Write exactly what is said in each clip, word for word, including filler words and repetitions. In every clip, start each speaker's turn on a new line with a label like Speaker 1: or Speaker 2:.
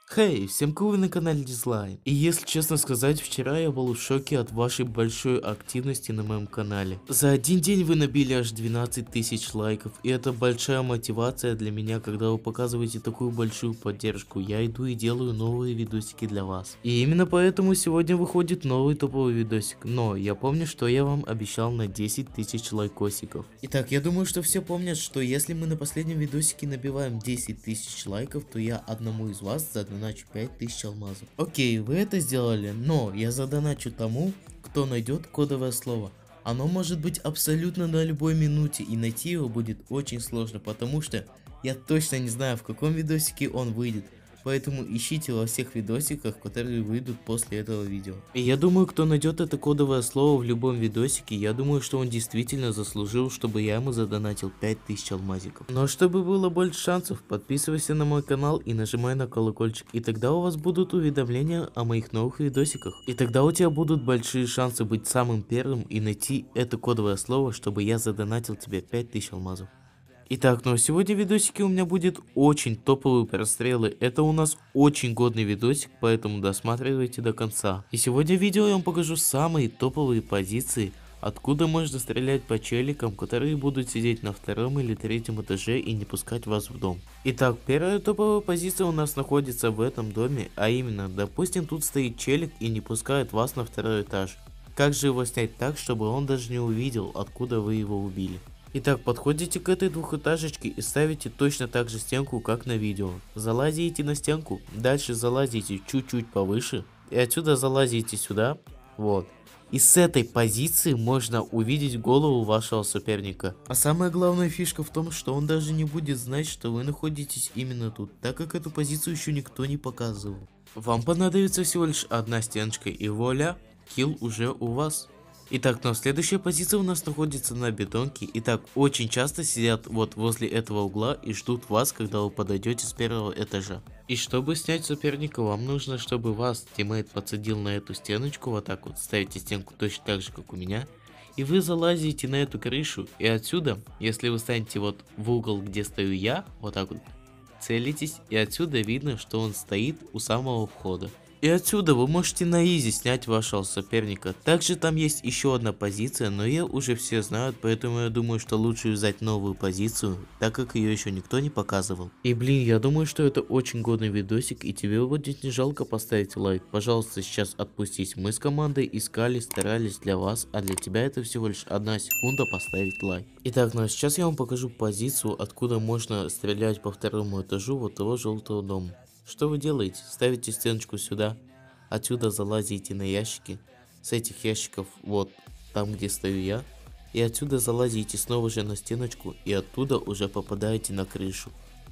Speaker 1: Хей, всем кул, вы на канале Дизлайн. И если честно сказать, вчера я был в шоке от вашей большой активности на моем канале. За один день вы набили аж двенадцать тысяч лайков, и это большая мотивация для меня, когда вы показываете такую большую поддержку. Я иду и делаю новые видосики для вас. И именно поэтому сегодня выходит новый топовый видосик. Но я помню, что я вам обещал на десять тысяч лайкосиков. Итак, я думаю, что все помнят, что если мы на последнем видосике набиваем десять тысяч лайков, то я одному из вас задоначу пять тысяч алмазов. Окей, вы это сделали, но я задоначу тому, кто найдет кодовое слово. Оно может быть абсолютно на любой минуте, и найти его будет очень сложно, потому что я точно не знаю, в каком видосике он выйдет. Поэтому ищите во всех видосиках, которые выйдут после этого видео. И я думаю, кто найдет это кодовое слово в любом видосике, я думаю, что он действительно заслужил, чтобы я ему задонатил пять тысяч алмазиков. Но чтобы было больше шансов, подписывайся на мой канал и нажимай на колокольчик. И тогда у вас будут уведомления о моих новых видосиках. И тогда у тебя будут большие шансы быть самым первым и найти это кодовое слово, чтобы я задонатил тебе пять тысяч алмазов. Итак, ну а сегодня в видосике у меня будет очень топовые прострелы. Это у нас очень годный видосик, поэтому досматривайте до конца. И сегодня в видео я вам покажу самые топовые позиции, откуда можно стрелять по челикам, которые будут сидеть на втором или третьем этаже и не пускать вас в дом. Итак, первая топовая позиция у нас находится в этом доме, а именно, допустим, тут стоит челик и не пускает вас на второй этаж. Как же его снять так, чтобы он даже не увидел, откуда вы его убили? Итак, подходите к этой двухэтажечке и ставите точно так же стенку, как на видео. Залазите на стенку, дальше залазите чуть-чуть повыше, и отсюда залазите сюда, вот. И с этой позиции можно увидеть голову вашего соперника. А самая главная фишка в том, что он даже не будет знать, что вы находитесь именно тут, так как эту позицию еще никто не показывал. Вам понадобится всего лишь одна стеночка, и вуаля, килл уже у вас. Итак, но следующая позиция у нас находится на бетонке. Итак, очень часто сидят вот возле этого угла и ждут вас, когда вы подойдете с первого этажа. И чтобы снять соперника, вам нужно, чтобы вас тиммейт подсадил на эту стеночку, вот так вот, ставите стенку точно так же, как у меня. И вы залазите на эту крышу, и отсюда, если вы станете вот в угол, где стою я, вот так вот, целитесь, и отсюда видно, что он стоит у самого входа. И отсюда вы можете на изи снять вашего соперника. Также там есть еще одна позиция, но ее уже все знают, поэтому я думаю, что лучше взять новую позицию, так как ее еще никто не показывал. И блин, я думаю, что это очень годный видосик, и тебе будет не жалко поставить лайк. Пожалуйста, сейчас отпустись. Мы с командой искали, старались для вас, а для тебя это всего лишь одна секунда поставить лайк. Итак, ну а сейчас я вам покажу позицию, откуда можно стрелять по второму этажу вот того желтого дома. Что вы делаете? Ставите стеночку сюда, отсюда залазите на ящики, с этих ящиков вот там, где стою я, и отсюда залазите снова же на стеночку, и оттуда уже попадаете на крышу.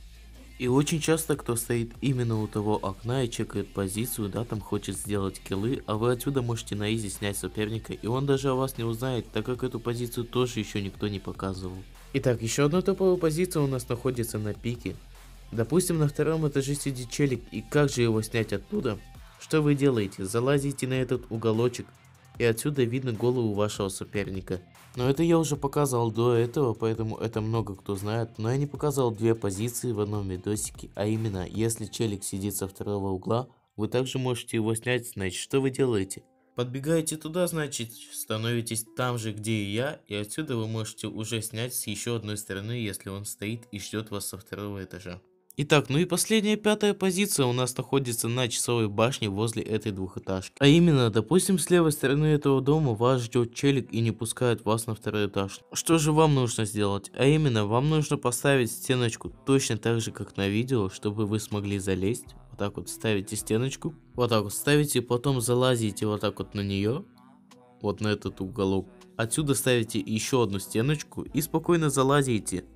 Speaker 1: И очень часто кто стоит именно у того окна и чекает позицию, да, там хочет сделать киллы, а вы отсюда можете на изи снять соперника, и он даже о вас не узнает, так как эту позицию тоже еще никто не показывал. Итак, еще одна топовая позиция у нас находится на пике. Допустим, на втором этаже сидит челик, и как же его снять оттуда? Что вы делаете? Залазите на этот уголочек, и отсюда видно голову вашего соперника. Но это я уже показывал до этого, поэтому это много кто знает, но я не показал две позиции в одном видосике, а именно, если челик сидит со второго угла, вы также можете его снять, значит, что вы делаете? Подбегаете туда, значит, становитесь там же, где и я, и отсюда вы можете уже снять с еще одной стороны, если он стоит и ждет вас со второго этажа. Итак, ну и последняя, пятая позиция у нас находится на часовой башне возле этой двухэтажки. А именно, допустим, с левой стороны этого дома вас ждет челик и не пускает вас на второй этаж. Что же вам нужно сделать? А именно, вам нужно поставить стеночку точно так же, как на видео, чтобы вы смогли залезть. Вот так вот ставите стеночку, вот так вот ставите, потом залазите вот так вот на нее, вот на этот уголок. Отсюда ставите еще одну стеночку и спокойно залазите.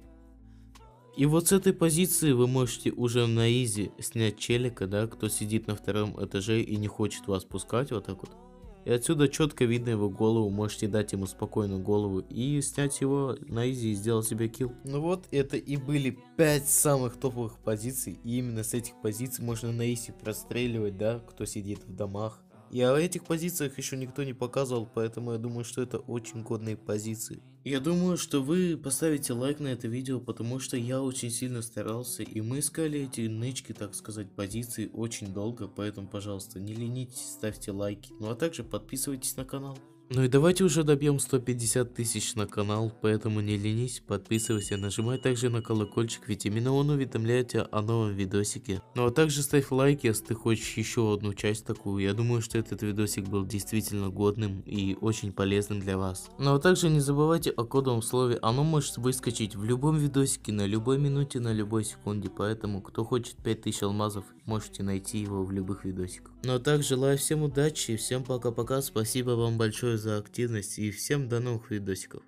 Speaker 1: И вот с этой позиции вы можете уже на изи снять челика, да, кто сидит на втором этаже и не хочет вас пускать, вот так вот. И отсюда четко видно его голову, можете дать ему спокойную голову и снять его на изи и сделать себе килл. Ну вот, это и были пять самых топовых позиций, и именно с этих позиций можно на изи простреливать, да, кто сидит в домах. И о этих позициях еще никто не показывал, поэтому я думаю, что это очень годные позиции. Я думаю, что вы поставите лайк на это видео, потому что я очень сильно старался, и мы искали эти нычки, так сказать, позиции очень долго, поэтому, пожалуйста, не ленитесь, ставьте лайки, ну а также подписывайтесь на канал. Ну и давайте уже добьем сто пятьдесят тысяч на канал, поэтому не ленись, подписывайся, нажимай также на колокольчик, ведь именно он уведомляет тебя о новом видосике. Ну а также ставь лайк, если ты хочешь еще одну часть такую, я думаю, что этот видосик был действительно годным и очень полезным для вас. Ну а также не забывайте о кодовом слове, оно может выскочить в любом видосике, на любой минуте, на любой секунде, поэтому кто хочет пять тысяч алмазов, можете найти его в любых видосиках. Ну а также желаю всем удачи, всем пока-пока, спасибо вам большое за активность и всем до новых видосиков.